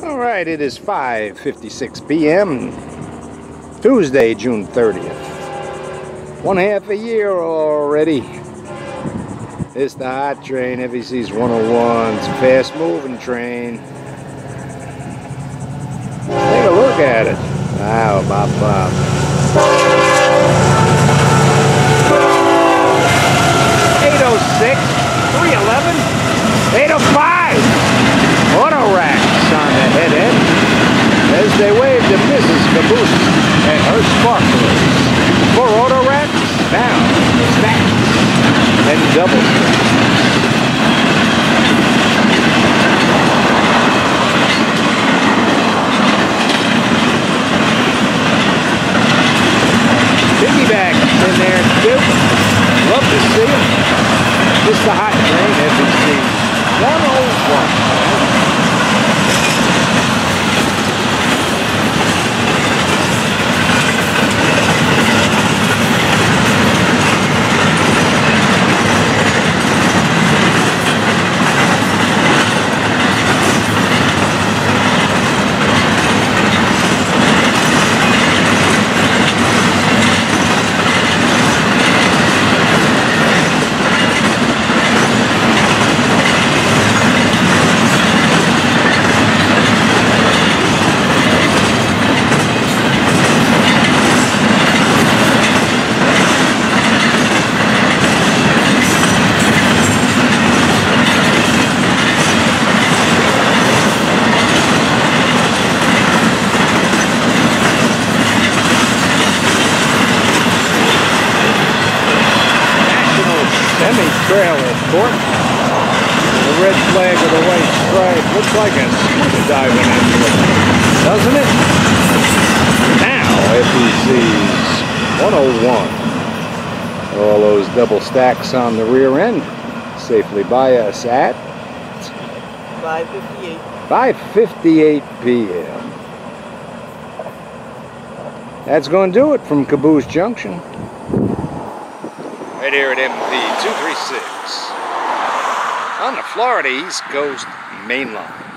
Alright, it is 5:56 p.m. Tuesday, June 30th. 1/2 a year already. It's the hot train, FEC101. It's a fast moving train. Take a look at it. Wow, bop bop. 806, 311, 805. Auto racks on the head end as they wave to Mrs. Caboose and her sparklers. For auto racks, down, stacks, and double stacks. Piggyback in there too. Love to see it. Just a hot train, FEC101. Semi-trailer court. The red flag with a white stripe looks like a scuba diving into it, doesn't it? Now FEC's 101. All those double stacks on the rear end safely by us at 5:58 p.m. That's going to do it from Caboose Junction. Right here at MP 236 on the Florida East Coast Main Line.